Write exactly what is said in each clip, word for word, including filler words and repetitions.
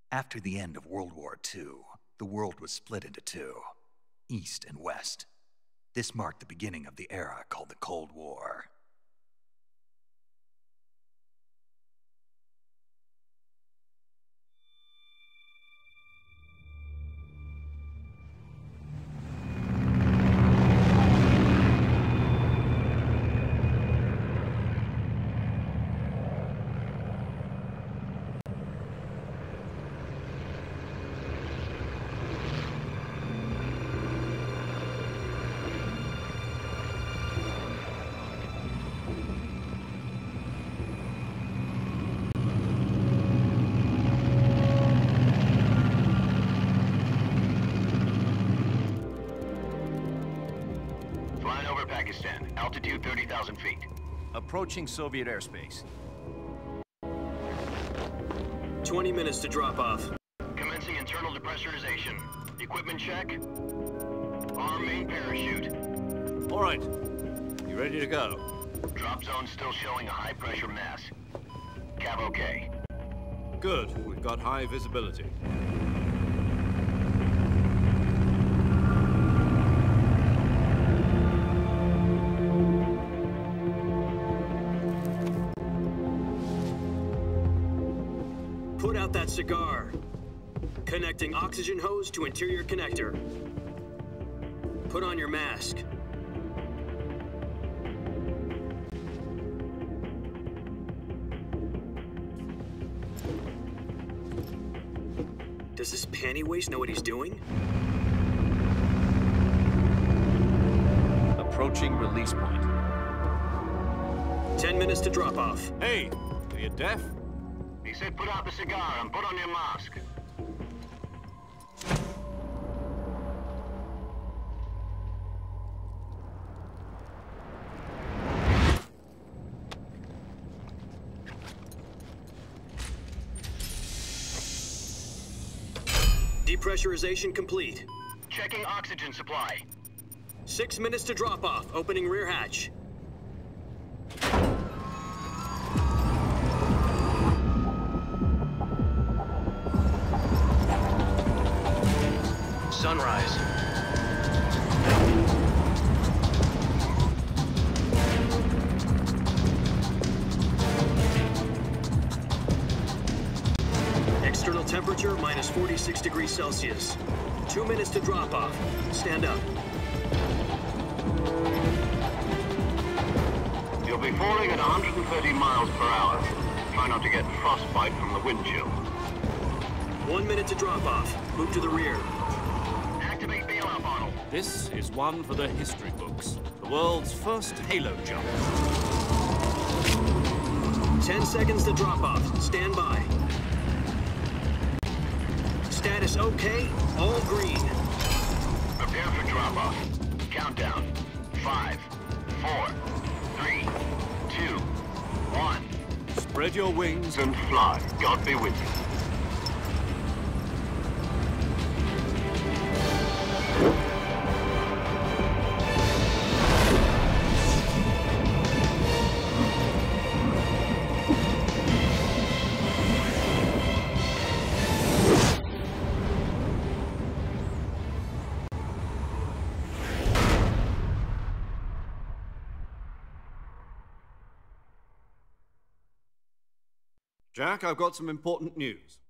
After the end of World War Two, the world was split into two, East and West. This marked the beginning of the era called the Cold War. Altitude thirty thousand feet. Approaching Soviet airspace. twenty minutes to drop off. Commencing internal depressurization. Equipment check. Arm main parachute. All right. You ready to go? Drop zone still showing a high pressure mass. Cav okay. Good. We've got high visibility. Put out that cigar. Connecting oxygen hose to interior connector. Put on your mask. Does this panty waste know what he's doing? Approaching release point. Ten minutes to drop off. Hey, are you deaf? He said put out the cigar and put on your mask. Depressurization complete. Checking oxygen supply. Six minutes to drop off. Opening rear hatch. Sunrise. External temperature minus forty-six degrees Celsius. Two minutes to drop off. Stand up. You'll be falling at one hundred thirty miles per hour. Try not to get frostbite from the wind chill. One minute to drop off. Move to the rear. Activate bailout bottle. This is one for the history books. The world's first halo jump. Ten seconds to drop off. Stand by. Status okay. All green. Prepare for drop-off. Countdown. Five, four, three, two, one. Spread your wings And fly. God be with you. Jack, I've got some important news.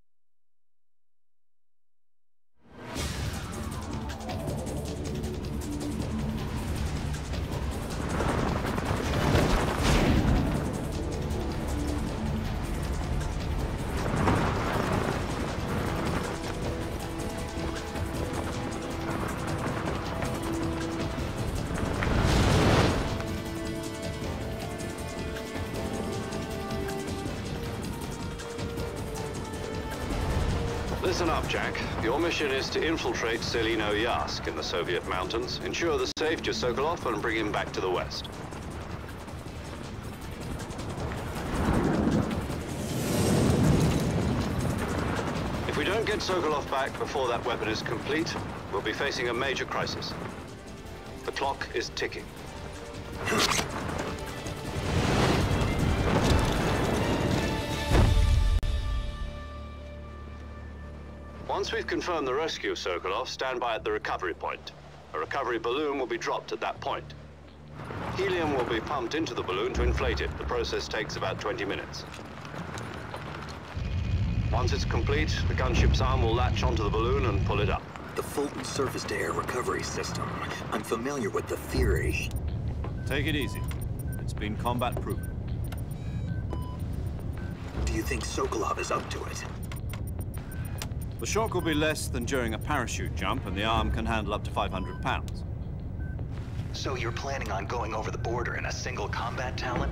Listen up, Jack. Your mission is to infiltrate Selino Yask in the Soviet mountains, ensure the safety of Sokolov, and bring him back to the West. If we don't get Sokolov back before that weapon is complete, we'll be facing a major crisis. The clock is ticking. Once we've confirmed the rescue of Sokolov, stand by at the recovery point. A recovery balloon will be dropped at that point. Helium will be pumped into the balloon to inflate it. The process takes about twenty minutes. Once it's complete, the gunship's arm will latch onto the balloon and pull it up. The Fulton surface-to-air recovery system. I'm familiar with the theory. Take it easy. It's been combat-proven. Do you think Sokolov is up to it? The shock will be less than during a parachute jump, and the arm can handle up to five hundred pounds. So you're planning on going over the border in a single combat Talon?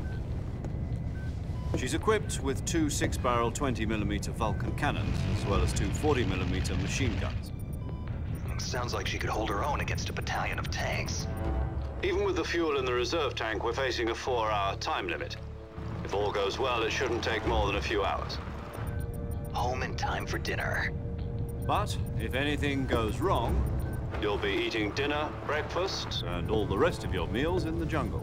She's equipped with two six-barrel twenty millimeter Vulcan cannons, as well as two forty millimeter machine guns. Sounds like she could hold her own against a battalion of tanks. Even with the fuel in the reserve tank, we're facing a four-hour time limit. If all goes well, it shouldn't take more than a few hours. Home in time for dinner. But if anything goes wrong, You'll be eating dinner, breakfast, and all the rest of your meals in the jungle.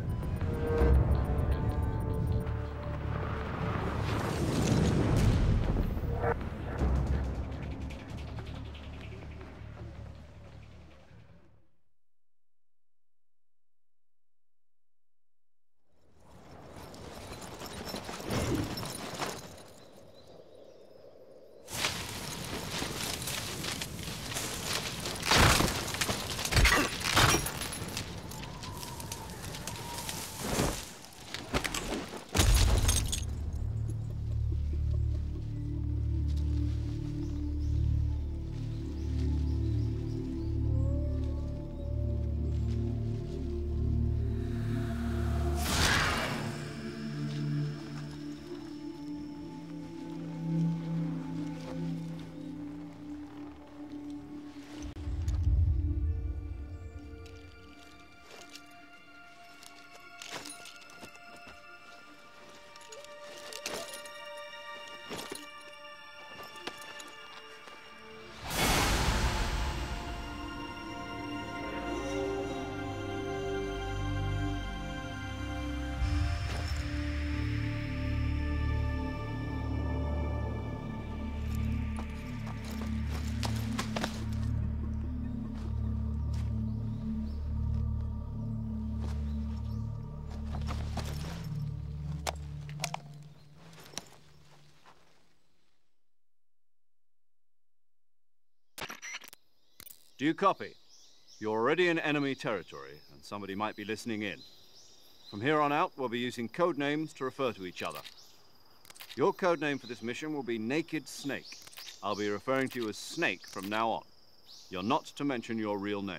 Do you copy? You're already in enemy territory, and somebody might be listening in. From here on out, we'll be using code names to refer to each other. Your code name for this mission will be Naked Snake. I'll be referring to you as Snake from now on. You're not to mention your real name.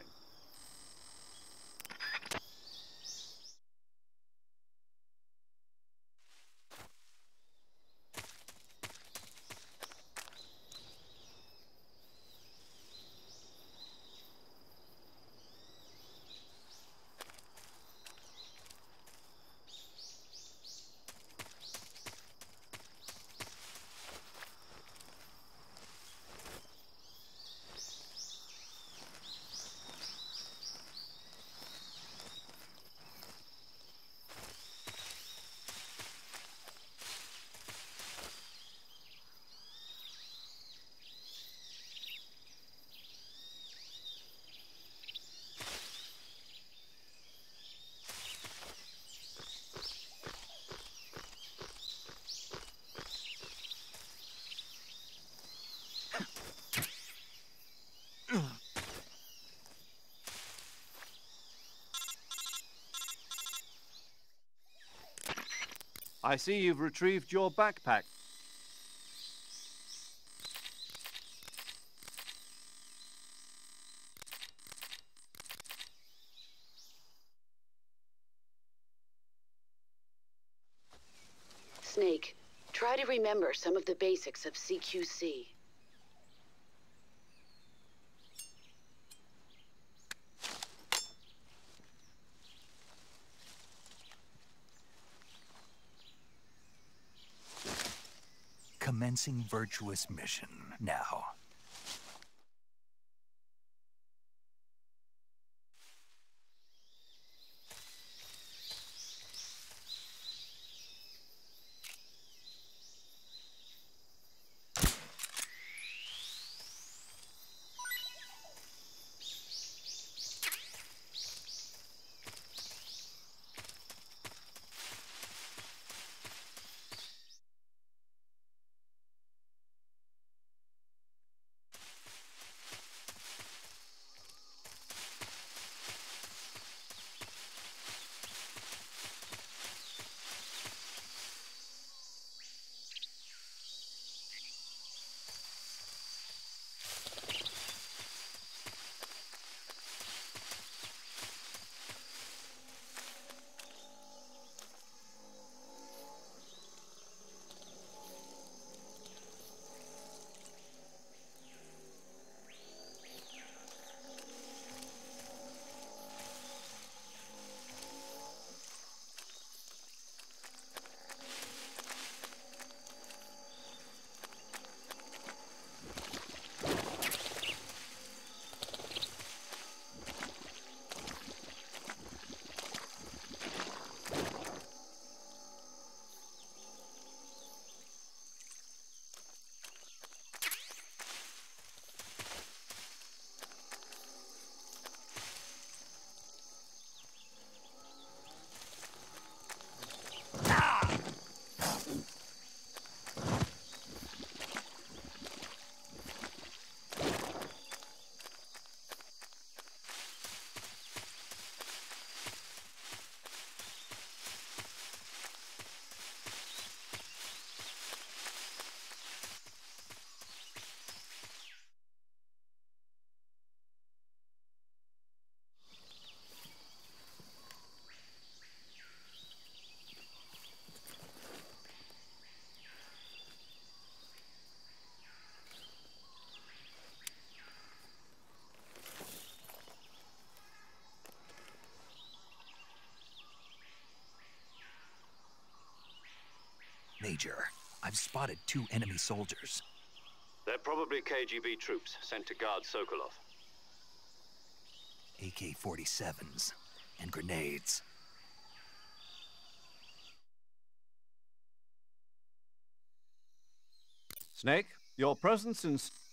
I see you've retrieved your backpack. Snake, try to remember some of the basics of C Q C. Commencing virtuous mission now. Major, I've spotted two enemy soldiers. They're probably K G B troops sent to guard Sokolov. A K forty-sevens and grenades. Snake, your presence in...